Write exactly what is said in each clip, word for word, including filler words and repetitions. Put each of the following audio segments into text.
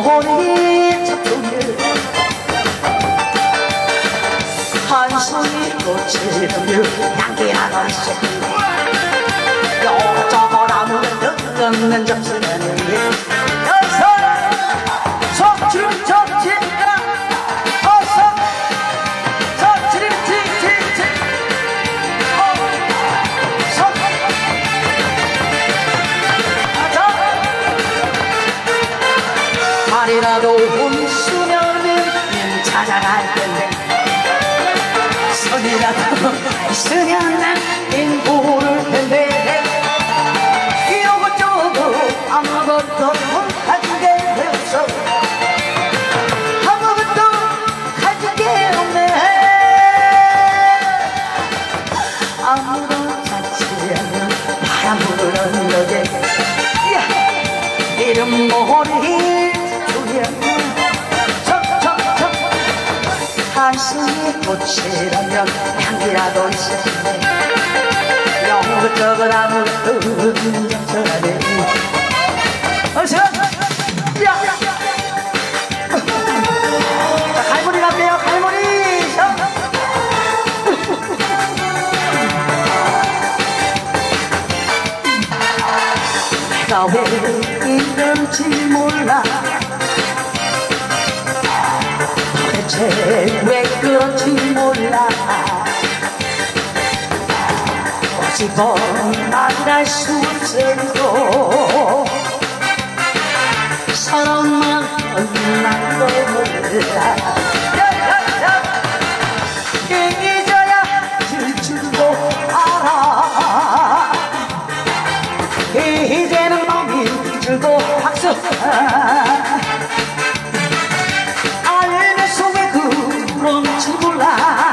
모니 작품을 한숨이 꽃이며 향기나던 새끼 여저거 나무는 늙는 점수는 여섯 석줄 접진다 어서 석줄이 틱틱틱 어서 말이라도 웃으면은 찾아갈 텐데 손이라도 있으면 난 인고를 텐데 이것저것 아무것도 가진 게 없어 아무것도 가진 게 없네 아무도 찾지 않는 바람 부는 너게 이름 모르기 한숨이 꽃이라면 향기라도 있었네 영것저것 아무것도 없는 정서라네 어서 야! 자, 갈무리 갈게요 갈무리 내가 왜 이런지 몰라 왜 그런지 몰라 어찌번 만날 수 없어도 사랑만 만난 거 몰라 잊어야 질 줄도 알아 이제는 마음이 줄도 박수 그런지 몰라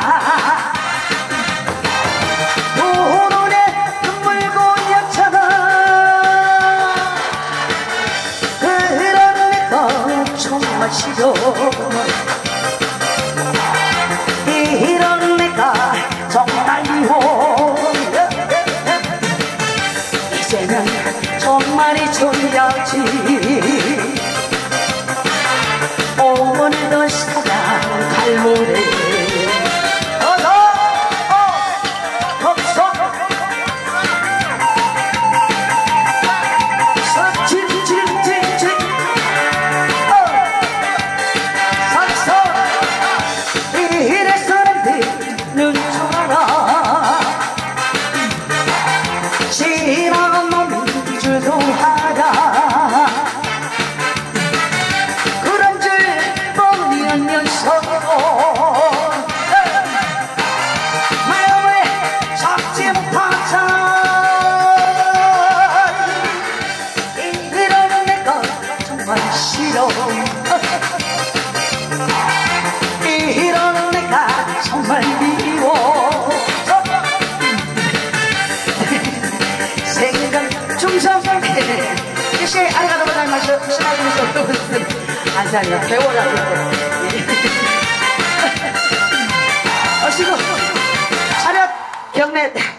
눈에 눈물 고였잖아 그런 내가 정말 싫어 이런 내가 정말 미워 이제는 정말 잊어야지 오늘도 사랑 갈무리 어서 어 없어 서진진진진 어 서서 이래서는 되는 줄 알아 지나간 놈인 줄도 알아 마음을 잡지 못하자 이런 내가 정말 싫어 이런 내가 정말 미워 생각 중성 이시 아리가토 고자이마스 시나이마스 안사니요 배워라 어시고 차렷 경례